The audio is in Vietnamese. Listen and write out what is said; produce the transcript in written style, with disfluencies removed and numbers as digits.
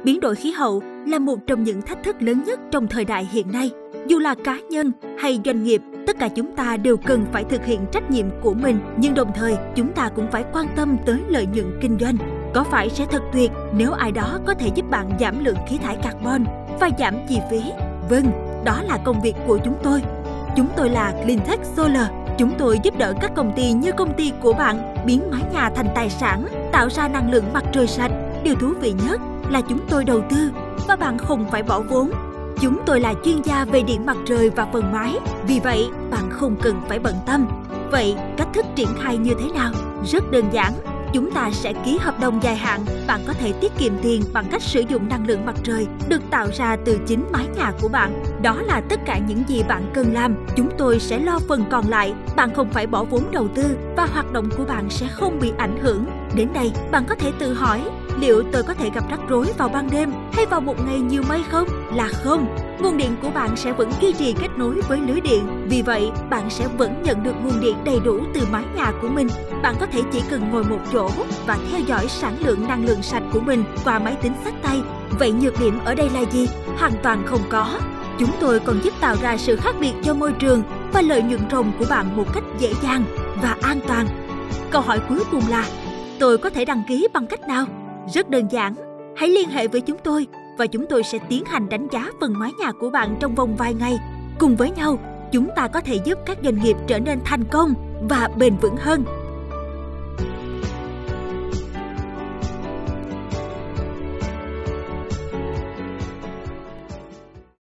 Biến đổi khí hậu là một trong những thách thức lớn nhất trong thời đại hiện nay. Dù là cá nhân hay doanh nghiệp, tất cả chúng ta đều cần phải thực hiện trách nhiệm của mình, nhưng đồng thời chúng ta cũng phải quan tâm tới lợi nhuận kinh doanh. Có phải sẽ thật tuyệt nếu ai đó có thể giúp bạn giảm lượng khí thải carbon và giảm chi phí? Vâng, đó là công việc của chúng tôi. Chúng tôi là Cleantech Solar. Chúng tôi giúp đỡ các công ty như công ty của bạn biến mái nhà thành tài sản, tạo ra năng lượng mặt trời sạch. Điều thú vị nhất là chúng tôi đầu tư và bạn không phải bỏ vốn. Chúng tôi là chuyên gia về điện mặt trời và phần mái, vì vậy bạn không cần phải bận tâm. Vậy cách thức triển khai như thế nào? Rất đơn giản. Chúng ta sẽ ký hợp đồng dài hạn. Bạn có thể tiết kiệm tiền bằng cách sử dụng năng lượng mặt trời được tạo ra từ chính mái nhà của bạn. Đó là tất cả những gì bạn cần làm. Chúng tôi sẽ lo phần còn lại. Bạn không phải bỏ vốn đầu tư và hoạt động của bạn sẽ không bị ảnh hưởng. Đến đây, bạn có thể tự hỏi, liệu tôi có thể gặp rắc rối vào ban đêm hay vào một ngày nhiều mây không? Là không. Nguồn điện của bạn sẽ vẫn duy trì kết nối với lưới điện. Vì vậy, bạn sẽ vẫn nhận được nguồn điện đầy đủ từ mái nhà của mình. Bạn có thể chỉ cần ngồi một chỗ và theo dõi sản lượng năng lượng sạch của mình qua máy tính xách tay. Vậy nhược điểm ở đây là gì? Hoàn toàn không có. Chúng tôi còn giúp tạo ra sự khác biệt cho môi trường và lợi nhuận ròng của bạn một cách dễ dàng và an toàn. Câu hỏi cuối cùng là, tôi có thể đăng ký bằng cách nào? Rất đơn giản. Hãy liên hệ với chúng tôi và chúng tôi sẽ tiến hành đánh giá phần mái nhà của bạn trong vòng vài ngày. Cùng với nhau, chúng ta có thể giúp các doanh nghiệp trở nên thành công và bền vững hơn.